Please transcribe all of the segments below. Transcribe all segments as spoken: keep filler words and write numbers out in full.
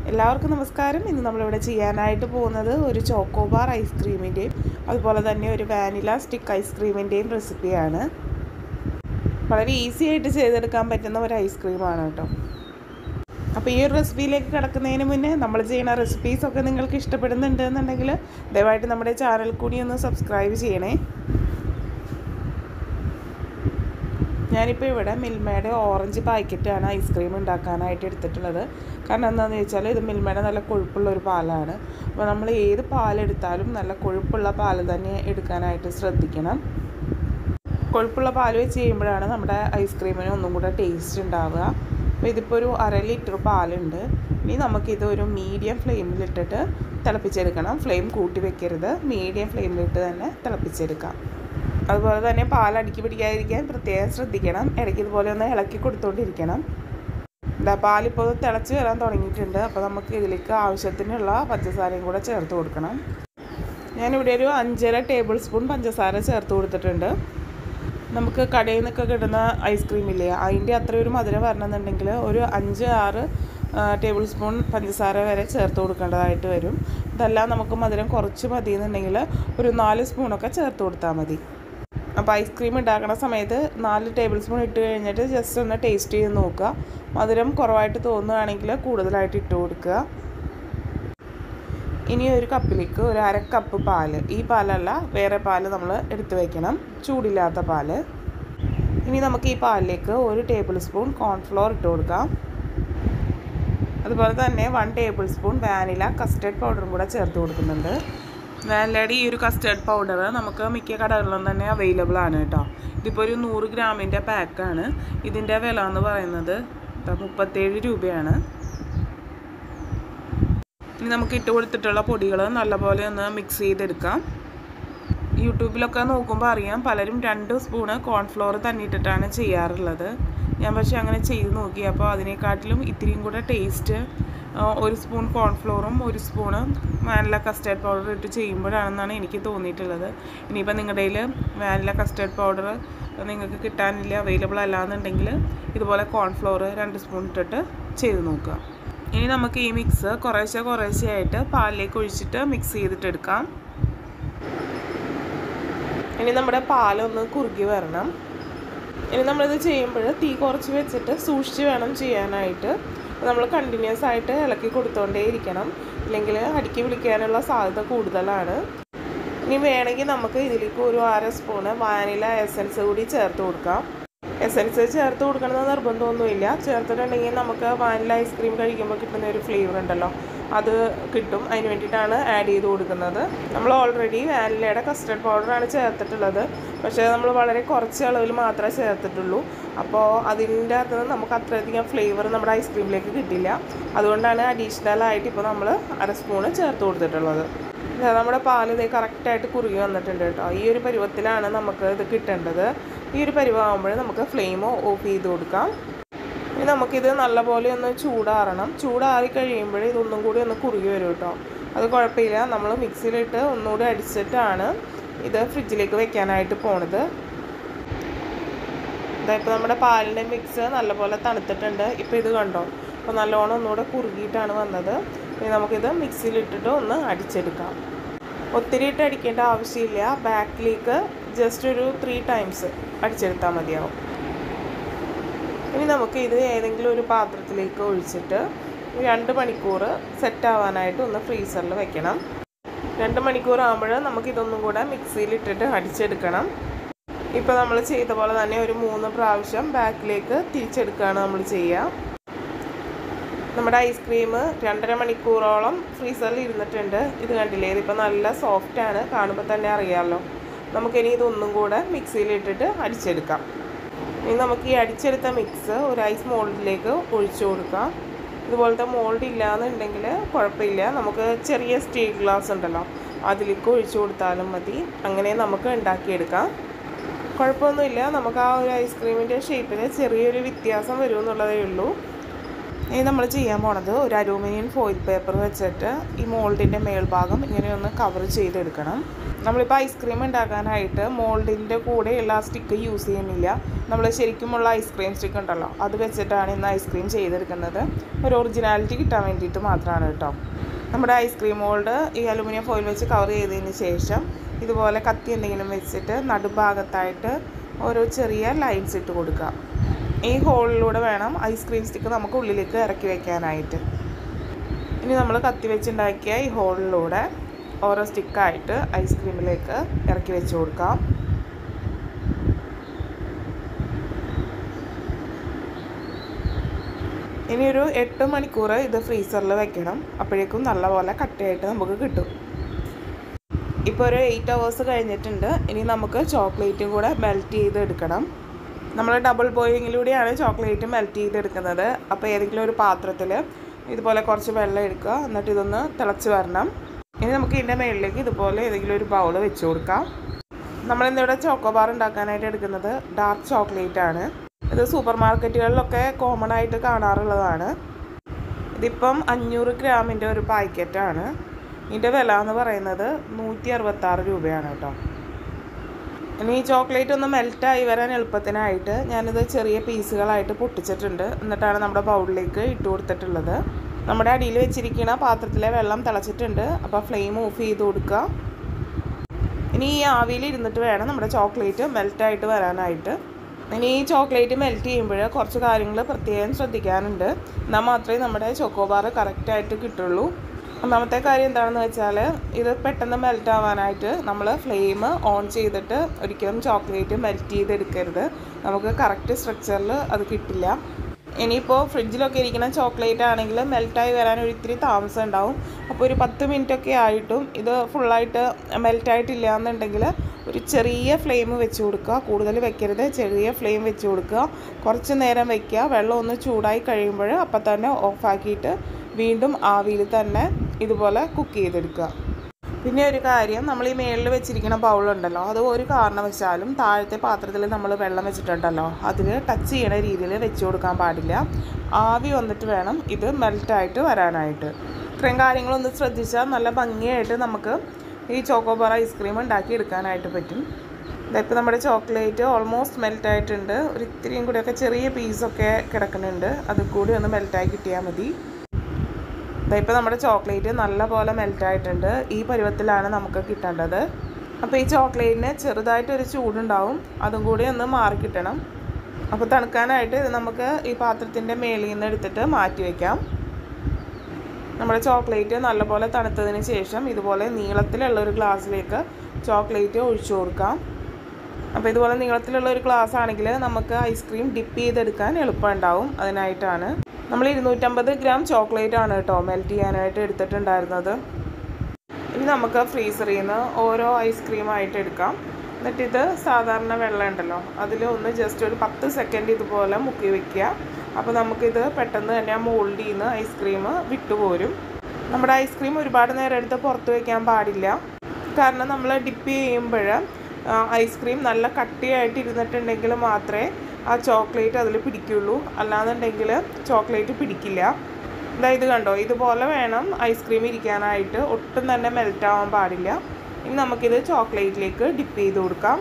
എല്ലാവർക്കും നമസ്കാരം. ഇന്ന് നമ്മളിവിടെ ചെയ്യാനായിട്ട് പോകുന്നത് ഒരു ചോക്കോബാർ ഐസ്ക്രീമിൻ്റെയും അതുപോലെ തന്നെ ഒരു വാനില സ്റ്റിക്ക് ഐസ്ക്രീമിൻ്റെയും റെസിപ്പിയാണ്. വളരെ ഈസി ആയിട്ട് ചെയ്തെടുക്കാൻ പറ്റുന്ന ഒരു ഐസ്ക്രീമാണ് കേട്ടോ. അപ്പോൾ ഈ ഒരു റെസിപ്പിയിലേക്ക് കിടക്കുന്നതിന് മുന്നേ നമ്മൾ ചെയ്യുന്ന റെസിപ്പീസൊക്കെ നിങ്ങൾക്ക് ഇഷ്ടപ്പെടുന്നുണ്ട് എന്നുണ്ടെങ്കിൽ ദയവായിട്ട് നമ്മുടെ ചാനൽ കൂടി ഒന്ന് സബ്സ്ക്രൈബ് ചെയ്യണേ. ഞാനിപ്പോൾ ഇവിടെ മിൽമയുടെ ഓറഞ്ച് പാക്കറ്റാണ് ഐസ്ക്രീം ഉണ്ടാക്കാനായിട്ട് എടുത്തിട്ടുള്ളത്. കാരണം എന്താണെന്ന് വെച്ചാൽ ഇത് മിൽമയുടെ നല്ല കൊഴുപ്പുള്ള ഒരു പാലാണ്. അപ്പോൾ നമ്മൾ ഏത് പാലെടുത്താലും നല്ല കൊഴുപ്പുള്ള പാൽ തന്നെ എടുക്കാനായിട്ട് ശ്രദ്ധിക്കണം. കൊഴുപ്പുള്ള പാൽ വെച്ച് ചെയ്യുമ്പോഴാണ് നമ്മുടെ ഐസ്ക്രീമിന് ഒന്നും കൂടെ ടേസ്റ്റ് ഉണ്ടാവുക. അപ്പോൾ ഇതിപ്പോൾ ഒരു അര ലിറ്റർ പാലുണ്ട്. ഇനി നമുക്കിത് ഒരു മീഡിയം ഫ്ലെയിമിലിട്ടിട്ട് തിളപ്പിച്ചെടുക്കണം. ഫ്ലെയിം കൂട്ടി വെക്കരുത്, മീഡിയം ഫ്ലെയിമിലിട്ട് തന്നെ തിളപ്പിച്ചെടുക്കാം. അതുപോലെ തന്നെ പാൽ അടുക്കി പിടിക്കാതിരിക്കാൻ പ്രത്യേകം ശ്രദ്ധിക്കണം. ഇടയ്ക്ക് ഇതുപോലെ ഒന്ന് ഇളക്കി കൊടുത്തുകൊണ്ടിരിക്കണം. എന്താ പാലിപ്പോൾ തിളച്ച് വരാൻ തുടങ്ങിയിട്ടുണ്ട്. അപ്പോൾ നമുക്ക് ഇതിലേക്ക് ആവശ്യത്തിനുള്ള പഞ്ചസാരയും കൂടെ ചേർത്ത് കൊടുക്കണം. ഞാനിവിടെ ഒരു അഞ്ചര ടേബിൾ സ്പൂൺ പഞ്ചസാര ചേർത്ത് കൊടുത്തിട്ടുണ്ട്. നമുക്ക് കടയിൽ നിന്നൊക്കെ കിട്ടുന്ന ഐസ്ക്രീമില്ലേ, അതിൻ്റെ അത്ര ഒരു മധുരം വരണമെന്നുണ്ടെങ്കിൽ ഒരു അഞ്ച് ആറ് ടേബിൾ സ്പൂൺ പഞ്ചസാര വരെ ചേർത്ത് കൊടുക്കേണ്ടതായിട്ട് വരും. ഇതെല്ലാം നമുക്ക് മധുരം കുറച്ച് മതി എന്നുണ്ടെങ്കിൽ ഒരു നാല് സ്പൂണൊക്കെ ചേർത്ത് കൊടുത്താൽ മതി. അപ്പോൾ ഐസ്ക്രീം ഉണ്ടാക്കുന്ന സമയത്ത് നാല് ടേബിൾ സ്പൂൺ ഇട്ട് കഴിഞ്ഞിട്ട് ജസ്റ്റ് ഒന്ന് ടേസ്റ്റ് ചെയ്ത് നോക്കുക. മധുരം കുറവായിട്ട് തോന്നുകയാണെങ്കിൽ കൂടുതലായിട്ട് ഇട്ട് കൊടുക്കുക. ഇനി ഒരു കപ്പിലേക്ക് ഒരു അര കപ്പ് പാൽ, ഈ പാലല്ല വേറെ പാൽ നമ്മൾ എടുത്ത് വയ്ക്കണം, ചൂടില്ലാത്ത പാൽ. ഇനി നമുക്ക് ഈ പാലിലേക്ക് ഒരു ടേബിൾ സ്പൂൺ കോൺഫ്ലോർ ഇട്ട് കൊടുക്കാം. അതുപോലെ തന്നെ one table spoon vanilla custard പൗഡറും കൂടെ ചേർത്ത് കൊടുക്കുന്നുണ്ട്. വാനിലയുടെ ഈ ഒരു കസ്റ്റർഡ് പൗഡർ നമുക്ക് മിക്ക കടകളിലും തന്നെ അവൈലബിൾ ആണ് കേട്ടോ. ഇതിപ്പോൾ ഒരു നൂറ് ഗ്രാമിൻ്റെ പാക്കാണ്. ഇതിൻ്റെ വില എന്ന് പറയുന്നത് മുപ്പത്തേഴ് രൂപയാണ്. ഇനി നമുക്ക് ഇട്ട് കൊടുത്തിട്ടുള്ള പൊടികൾ നല്ലപോലെ ഒന്ന് മിക്സ് ചെയ്തെടുക്കാം. യൂട്യൂബിലൊക്കെ നോക്കുമ്പോൾ അറിയാം, പലരും രണ്ട് സ്പൂണ് കോൺഫ്ലോർ തന്നെ ഇട്ടിട്ടാണ് ചെയ്യാറുള്ളത്. ഞാൻ പക്ഷേ അങ്ങനെ ചെയ്ത് നോക്കി. അപ്പോൾ അതിനെക്കാട്ടിലും ഇത്തിരിയും കൂടെ ടേസ്റ്റ് ഒരു സ്പൂൺ കോൺഫ്ലോറും ഒരു സ്പൂണ് വാനില കസ്റ്റർഡ് പൗഡർ ഇട്ട് ചെയ്യുമ്പോഴാണെന്നാണ് എനിക്ക് തോന്നിയിട്ടുള്ളത്. ഇനിയിപ്പോൾ നിങ്ങളുടെ കയ്യിൽ വാനില കസ്റ്റർഡ് പൗഡർ നിങ്ങൾക്ക് കിട്ടാനില്ല, അവൈലബിൾ അല്ലാന്നുണ്ടെങ്കിൽ ഇതുപോലെ കോൺഫ്ലോർ രണ്ട് സ്പൂൺ ഇട്ടിട്ട് ചെയ്ത് നോക്കുക. ഇനി നമുക്ക് ഈ മിക്സ് കുറേശ്ശെ കുറേശ്ശെ ആയിട്ട് പാലിലേക്ക് ഒഴിച്ചിട്ട് മിക്സ് ചെയ്തിട്ടെടുക്കാം. ഇനി നമ്മുടെ പാലൊന്ന് കുറുകി വരണം. ഇനി നമ്മളിത് ചെയ്യുമ്പോൾ തീ കുറച്ച് വെച്ചിട്ട് സൂക്ഷിച്ച് വേണം ചെയ്യാനായിട്ട്. നമ്മൾ കണ്ടിന്യൂസ് ആയിട്ട് ഇളക്കി കൊടുത്തോണ്ടേ ഇരിക്കണം, ഇല്ലെങ്കിൽ അടുക്കി വിളിക്കാനുള്ള സാധ്യത കൂടുതലാണ്. ഇനി വേണമെങ്കിൽ നമുക്ക് ഇതിലേക്ക് ഒരു അര സ്പൂണ് വാനില എസൻസ് കൂടി ചേർത്ത് കൊടുക്കാം. എസൻസ് ചേർത്ത് കൊടുക്കണമെന്ന് നിർബന്ധമൊന്നുമില്ല. ചേർത്തിട്ടുണ്ടെങ്കിൽ നമുക്ക് വാനില ഐസ്ക്രീം കഴിക്കുമ്പോൾ കിട്ടുന്ന ഒരു ഫ്ലേവർ ഉണ്ടല്ലോ, അത് കിട്ടും. അതിന് വേണ്ടിയിട്ടാണ് ആഡ് ചെയ്ത് കൊടുക്കുന്നത്. നമ്മൾ ഓൾറെഡി വാനിലയുടെ കസ്റ്റർഡ് പൗഡറാണ് ചേർത്തിട്ടുള്ളത്, പക്ഷേ നമ്മൾ വളരെ കുറച്ച് അളവിൽ മാത്രമേ ചേർത്തിട്ടുള്ളൂ. അപ്പോൾ അതിൻ്റെ അകത്ത് നമുക്ക് അത്രയധികം ഫ്ലേവർ നമ്മുടെ ഐസ്ക്രീമിലേക്ക് കിട്ടില്ല. അതുകൊണ്ടാണ് അഡീഷണലായിട്ട് ഇപ്പോൾ നമ്മൾ അര സ്പൂണ് ചേർത്ത് കൊടുത്തിട്ടുള്ളത്. നമ്മുടെ പാൽ ഇത് കറക്റ്റായിട്ട് കുറുകി വന്നിട്ടുണ്ട് കേട്ടോ. ഈ ഒരു പരുവത്തിലാണ് നമുക്ക് ഇത് കിട്ടേണ്ടത്. ഈ ഒരു പരുവാകുമ്പോൾ നമുക്ക് ഫ്ലെയിം ഓഫ് ചെയ്ത് കൊടുക്കാം. ഇനി നമുക്കിത് നല്ലപോലെ ഒന്ന് ചൂടാറണം. ചൂടാറി കഴിയുമ്പോൾ ഇതൊന്നും കൂടി ഒന്ന് കുറുകി വരും കേട്ടോ. അത് കുഴപ്പമില്ല. നമ്മൾ മിക്സിയിലിട്ട് ഒന്നുകൂടി അടിച്ചിട്ടാണ് ഇത് ഫ്രിഡ്ജിലേക്ക് വെക്കാനായിട്ട് പോണത്. ഇപ്പോൾ നമ്മുടെ പാലിൻ്റെ മിക്സ് നല്ലപോലെ തണുത്തിട്ടുണ്ട്. ഇപ്പോൾ ഇത് കണ്ടോ, അപ്പോൾ നല്ലോണം ഒന്നുകൂടെ കുറുകിയിട്ടാണ് വന്നത്. ഇനി നമുക്കിത് മിക്സിയിലിട്ടിട്ട് ഒന്ന് അടിച്ചെടുക്കാം. ഒത്തിരി ഇട്ട് അടിക്കേണ്ട ആവശ്യമില്ല. ബാക്കിലേക്ക് ജസ്റ്റ് ഒരു ത്രീ ടൈംസ് അടിച്ചെടുത്താൽ മതിയാവും. ഇനി നമുക്ക് ഇത് ഏതെങ്കിലും ഒരു പാത്രത്തിലേക്ക് ഒഴിച്ചിട്ട് രണ്ട് മണിക്കൂർ സെറ്റാവാനായിട്ട് ഒന്ന് ഫ്രീസറിൽ വെക്കണം. രണ്ട് മണിക്കൂർ ആകുമ്പോൾ നമുക്കിതൊന്നും കൂടെ മിക്സിയിലിട്ടിട്ട് അടിച്ചെടുക്കണം. ഇപ്പോൾ നമ്മൾ ചെയ്ത പോലെ തന്നെ ഒരു മൂന്ന് പ്രാവശ്യം ബാക്കിലേക്ക് തിരിച്ചെടുക്കുകയാണ് നമ്മൾ ചെയ്യുക. നമ്മുടെ ഐസ്ക്രീം രണ്ടര മണിക്കൂറോളം ഫ്രീസറിൽ ഇരുന്നിട്ടുണ്ട്. ഇത് കണ്ടില്ലേ, ഇതിപ്പോൾ നല്ല സോഫ്റ്റാണ്, കാണുമ്പോൾ തന്നെ അറിയാമല്ലോ. നമുക്കിനി ഇതൊന്നും കൂടെ മിക്സിയിലിട്ടിട്ട് അടിച്ചെടുക്കാം. ഇനി നമുക്ക് ഈ അടിച്ചെടുത്ത മിക്സ് ഒരു ഐസ് മോൾഡിലേക്ക് ഒഴിച്ചു കൊടുക്കാം. ഇതുപോലത്തെ മോൾഡ് ഇല്ലയെന്നുണ്ടെങ്കിൽ കുഴപ്പമില്ല, നമുക്ക് ചെറിയ സ്റ്റീൽ ഗ്ലാസ് ഉണ്ടല്ലോ, അതിലേക്ക് ഒഴിച്ചു കൊടുത്താലും മതി. അങ്ങനെ നമുക്ക് ഉണ്ടാക്കിയെടുക്കാം. കുഴപ്പമൊന്നുമില്ല. നമുക്ക് ആ ഒരു ഐസ്ക്രീമിൻ്റെ ഷേപ്പിൽ ചെറിയൊരു വ്യത്യാസം വരുമെന്നുള്ളതേ ഉള്ളൂ. ഇനി നമ്മൾ ചെയ്യാൻ പോണത് ഒരു അലൂമിനിയം ഫോയിൽ പേപ്പർ വെച്ചിട്ട് ഈ മോൾഡിൻ്റെ മേൽഭാഗം ഇങ്ങനെ ഒന്ന് കവർ ചെയ്തെടുക്കണം. നമ്മളിപ്പോൾ ഐസ്ക്രീം ഉണ്ടാക്കാനായിട്ട് മോൾഡിൻ്റെ കൂടെയുള്ള സ്റ്റിക്ക് യൂസ് ചെയ്യുന്നില്ല. നമ്മൾ ശരിക്കുമുള്ള ഐസ്ക്രീം സ്റ്റിക്ക് ഉണ്ടല്ലോ, അത് വെച്ചിട്ടാണ് ഇന്ന് ഐസ്ക്രീം ചെയ്തെടുക്കുന്നത്. ഒരു ഒറിജിനാലിറ്റി കിട്ടാൻ വേണ്ടിയിട്ട് മാത്രമാണ് കേട്ടോ. നമ്മുടെ ഐസ്ക്രീം മോൾഡ് ഈ അലൂമിനിയം ഫോയിൽ വെച്ച് കവർ ചെയ്തതിന് ശേഷം ഇതുപോലെ കത്തി എന്തെങ്കിലും വെച്ചിട്ട് നടുഭാഗത്തായിട്ട് ഓരോ ചെറിയ ലൈൻസ് ഇട്ട് കൊടുക്കുക. ഈ ഹോളിലൂടെ വേണം ഐസ്ക്രീം സ്റ്റിക്ക് നമുക്ക് ഉള്ളിലേക്ക് ഇറക്കി വയ്ക്കാനായിട്ട്. ഇനി നമ്മൾ കത്തി വെച്ചുണ്ടാക്കിയ ഈ ഹോളിലൂടെ ഓരോ സ്റ്റിക്കായിട്ട് ഐസ്ക്രീമിലേക്ക് ഇറക്കി വെച്ച് കൊടുക്കാം. ഇനി ഒരു എട്ട് മണിക്കൂർ ഇത് ഫ്രീസറിൽ വെക്കണം. അപ്പോഴേക്കും നല്ലപോലെ കട്ടയായിട്ട് നമുക്ക് കിട്ടും. ഇപ്പോൾ ഒരു എയ്റ്റ് അവേഴ്സ് കഴിഞ്ഞിട്ടുണ്ട്. ഇനി നമുക്ക് ചോക്ലേറ്റും കൂടെ മെൽറ്റ് ചെയ്ത് എടുക്കണം. നമ്മൾ ഡബിൾ ബോയിലിങ്ങിലൂടെയാണ് ചോക്ലേറ്റ് മെൽറ്റ് ചെയ്തെടുക്കുന്നത്. അപ്പോൾ ഏതെങ്കിലും ഒരു പാത്രത്തിൽ ഇതുപോലെ കുറച്ച് വെള്ളം എടുക്കുക, എന്നിട്ട് ഇതൊന്ന് തിളച്ച് വരണം. ഇനി നമുക്ക് ഇതിൻ്റെ മുകളിലേക്ക് ഇതുപോലെ ഏതെങ്കിലും ഒരു ബൗൾ വെച്ച് കൊടുക്കാം. നമ്മളിന്നിവിടെ ചോക്കോബാർ ഉണ്ടാക്കാനായിട്ട് എടുക്കുന്നത് ഡാർക്ക് ചോക്ലേറ്റ് ആണ്. ഇത് സൂപ്പർ മാർക്കറ്റുകളിലൊക്കെ കോമൺ ആയിട്ട് കാണാറുള്ളതാണ്. ഇതിപ്പം അഞ്ഞൂറ് ഗ്രാമിൻ്റെ ഒരു പാക്കറ്റാണ്. ഇതിൻ്റെ വില എന്ന് പറയുന്നത് നൂറ്റി അറുപത്താറ് രൂപയാണ് കേട്ടോ. ഇനി ഈ ചോക്ലേറ്റ് ഒന്ന് മെൽറ്റായി വരാൻ എളുപ്പത്തിനായിട്ട് ഞാനിത് ചെറിയ പീസുകളായിട്ട് പൊട്ടിച്ചിട്ടുണ്ട്. എന്നിട്ടാണ് നമ്മുടെ ബൗളിലേക്ക് ഇട്ട് കൊടുത്തിട്ടുള്ളത്. നമ്മുടെ അടിയിൽ വെച്ചിരിക്കുന്ന പാത്രത്തിലെ വെള്ളം തിളച്ചിട്ടുണ്ട്. അപ്പോൾ ഫ്ലെയിം ഓഫ് ചെയ്ത് കൊടുക്കുക. ഇനി ഈ ആവിയിൽ ഇരുന്നിട്ട് വേണം നമ്മുടെ ചോക്ലേറ്റ് മെൽറ്റായിട്ട് വരാനായിട്ട്. ഇനി ഈ ചോക്ലേറ്റ് മെൽറ്റ് ചെയ്യുമ്പോൾ കുറച്ച് കാര്യങ്ങൾ പ്രത്യേകം ശ്രദ്ധിക്കാനുണ്ട്. എന്നാൽ മാത്രമേ നമ്മുടെ ചോക്കോബാർ കറക്റ്റായിട്ട് കിട്ടുള്ളൂ. ഒന്നാമത്തെ കാര്യം എന്താണെന്ന് വെച്ചാൽ ഇത് പെട്ടെന്ന് മെൽറ്റ് ആവാനായിട്ട് നമ്മൾ ഫ്ലെയിം ഓൺ ചെയ്തിട്ട് ഒരിക്കലും ചോക്ലേറ്റ് മെൽറ്റ് ചെയ്തെടുക്കരുത്. നമുക്ക് കറക്റ്റ് സ്ട്രക്ചറിൽ അത് കിട്ടില്ല. ഇനിയിപ്പോൾ ഫ്രിഡ്ജിലൊക്കെ ഇരിക്കുന്ന ചോക്ലേറ്റ് ആണെങ്കിൽ മെൽറ്റായി വരാൻ ഒരു ഇത്തിരി താമസം ഉണ്ടാവും. അപ്പോൾ ഒരു പത്ത് മിനിറ്റൊക്കെ ആയിട്ടും ഇത് ഫുള്ളായിട്ട് മെൽറ്റായിട്ടില്ല എന്നുണ്ടെങ്കിൽ ഒരു ചെറിയ ഫ്ലെയിം വെച്ച് കൊടുക്കുക. കൂടുതൽ വെക്കരുത്, ചെറിയ ഫ്ലെയിം വെച്ച് കൊടുക്കുക. കുറച്ച് നേരം വയ്ക്കുക. വെള്ളം ഒന്ന് ചൂടായി കഴിയുമ്പോൾ അപ്പം തന്നെ ഓഫാക്കിയിട്ട് വീണ്ടും ആവിയിൽ തന്നെ ഇതുപോലെ കുക്ക് ചെയ്തെടുക്കുക. പിന്നെ ഒരു കാര്യം, നമ്മൾ ഈ മേളിൽ വെച്ചിരിക്കുന്ന ബൗളുണ്ടല്ലോ, അത് ഒരു കാരണവശാലും താഴത്തെ പാത്രത്തിൽ നമ്മൾ വെള്ളം വെച്ചിട്ടുണ്ടല്ലോ അതിൽ ടച്ച് ചെയ്യണ രീതിയിൽ വെച്ച് കൊടുക്കാൻ പാടില്ല. ആവി വന്നിട്ട് വേണം ഇത് മെൽറ്റായിട്ട് വരാനായിട്ട്. ഇത്രയും കാര്യങ്ങളൊന്ന് ശ്രദ്ധിച്ചാൽ നല്ല ഭംഗിയായിട്ട് നമുക്ക് ഈ ചോക്കോബാർ ഐസ്ക്രീം ഉണ്ടാക്കി എടുക്കാനായിട്ട് പറ്റും. ഇതിപ്പോൾ നമ്മുടെ ചോക്ലേറ്റ് ഓൾമോസ്റ്റ് മെൽറ്റായിട്ടുണ്ട്. ഒരു ഇത്തിരിയും കൂടിയൊക്കെ ചെറിയ പീസൊക്കെ കിടക്കുന്നുണ്ട്. അത് കൂടി ഒന്ന് മെൽറ്റായി കിട്ടിയാൽ മതി. ഇപ്പോൾ നമ്മുടെ ചോക്ലേറ്റ് നല്ല പോലെ മെൽറ്റായിട്ടുണ്ട്. ഈ പരുവത്തിലാണ് നമുക്ക് കിട്ടേണ്ടത്. അപ്പോൾ ഈ ചോക്ലേറ്റിന് ചെറുതായിട്ടൊരു ചൂടുണ്ടാവും, അതും കൂടി ഒന്ന് മാറി കിട്ടണം. അപ്പോൾ തണുക്കാനായിട്ട് ഇത് നമുക്ക് ഈ പാത്രത്തിൻ്റെ മേളിൽ നിന്ന് എടുത്തിട്ട് മാറ്റി വയ്ക്കാം. നമ്മുടെ ചോക്ലേറ്റ് നല്ലപോലെ തണുത്തതിന് ശേഷം ഇതുപോലെ നീളത്തിലുള്ള ഒരു ഗ്ലാസ്സിലേക്ക് ചോക്ലേറ്റ് ഒഴിച്ചു കൊടുക്കാം. അപ്പോൾ ഇതുപോലെ നീളത്തിലുള്ള ഒരു ഗ്ലാസ് ആണെങ്കിൽ നമുക്ക് ഐസ്ക്രീം ഡിപ്പ് ചെയ്തെടുക്കാൻ എളുപ്പമുണ്ടാവും. അതിനായിട്ടാണ് നമ്മൾ ഇരുന്നൂറ്റമ്പത് ഗ്രാം ചോക്ലേറ്റ് ആണ് കേട്ടോ മെൽറ്റ് ചെയ്യാനായിട്ട് എടുത്തിട്ടുണ്ടായിരുന്നത്. ഇനി നമുക്ക് ഫ്രീസറിൽ നിന്ന് ഓരോ ഐസ്ക്രീമായിട്ട് എടുക്കാം. എന്നിട്ടിത് സാധാരണ വെള്ളം ഉണ്ടല്ലോ അതിൽ ഒന്ന് ജസ്റ്റ് ഒരു പത്ത് സെക്കൻഡ് ഇതുപോലെ മുക്കി വയ്ക്കുക. അപ്പോൾ നമുക്കിത് പെട്ടെന്ന് തന്നെ ആ മോൾഡിൽ നിന്ന് ഐസ്ക്രീം വിട്ടുപോരും. നമ്മുടെ ഐസ്ക്രീം ഒരുപാട് നേരം എടുത്ത് പുറത്ത് വയ്ക്കാൻ പാടില്ല. കാരണം നമ്മൾ ഡിപ്പ് ചെയ്യുമ്പോൾ ഐസ്ക്രീം നല്ല കട്ടിയായിട്ട് ഇരുന്നിട്ടുണ്ടെങ്കിൽ മാത്രമേ ആ ചോക്ലേറ്റ് അതിൽ പിടിക്കുള്ളൂ. അല്ലാന്നുണ്ടെങ്കിൽ ചോക്ലേറ്റ് പിടിക്കില്ല. അതായത് കണ്ടോ, ഇതുപോലെ വേണം ഐസ്ക്രീം ഇരിക്കാനായിട്ട്. ഒട്ടും തന്നെ മെൽറ്റ് ആവാൻ പാടില്ല. ഇനി നമുക്കിത് ചോക്ലേറ്റിലേക്ക് ഡിപ്പ് ചെയ്ത് കൊടുക്കാം.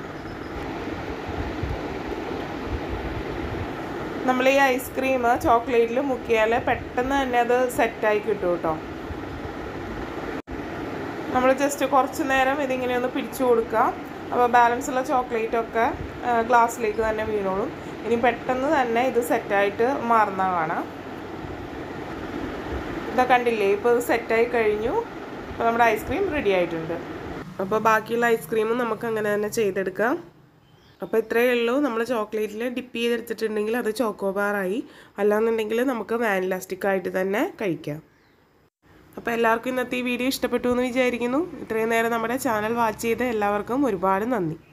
നമ്മൾ ഈ ഐസ്ക്രീം ചോക്ലേറ്റിൽ മുക്കിയാൽ പെട്ടെന്ന് തന്നെ അത് സെറ്റായി കിട്ടും കേട്ടോ. നമ്മൾ ജസ്റ്റ് കുറച്ച് നേരം ഇതിങ്ങനെ ഒന്ന് പിടിച്ചു കൊടുക്കുക. അപ്പോൾ ബാലൻസ് ഉള്ള ചോക്ലേറ്റൊക്കെ ഗ്ലാസ്സിലേക്ക് തന്നെ വീണോളും. ഇനി പെട്ടെന്ന് തന്നെ ഇത് സെറ്റായിട്ട് മാറുന്ന കാണാം. ഇതാ കണ്ടില്ലേ, ഇപ്പോൾ ഇത് സെറ്റായി കഴിഞ്ഞു. അപ്പോൾ നമ്മുടെ ഐസ്ക്രീം റെഡി ആയിട്ടുണ്ട്. അപ്പോൾ ബാക്കിയുള്ള ഐസ്ക്രീമും നമുക്ക് അങ്ങനെ തന്നെ ചെയ്തെടുക്കാം. അപ്പോൾ ഇത്രയേ ഉള്ളൂ. നമ്മൾ ചോക്ലേറ്റിൽ ഡിപ്പ് ചെയ്തെടുത്തിട്ടുണ്ടെങ്കിൽ അത് ചോക്കോബാറായി. അല്ലാന്നുണ്ടെങ്കിൽ നമുക്ക് വാനില സ്റ്റിക്കായിട്ട് തന്നെ കഴിക്കാം. അപ്പോൾ എല്ലാവർക്കും ഇന്നത്തെ ഈ വീഡിയോ ഇഷ്ടപ്പെട്ടു എന്ന് വിചാരിക്കുന്നു. ഇത്രയും നേരം നമ്മുടെ ചാനൽ വാച്ച് ചെയ്ത എല്ലാവർക്കും ഒരുപാട് നന്ദി.